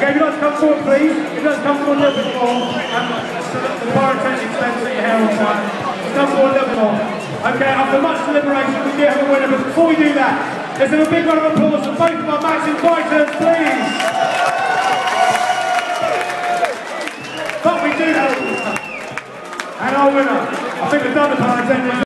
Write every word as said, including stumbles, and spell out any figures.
Okay, if you'd like to come forward, please. If you'd like to come forward a little bit more. Um, so that the pyrotechnics don't set your hair on fire. Come forward a little bit more. Okay, after much deliberation, we do have a winner, but before we do that, let's have a big round of applause for both of our matching fighters, please. But we do have and our winner. I think we've done the pyrotechnics.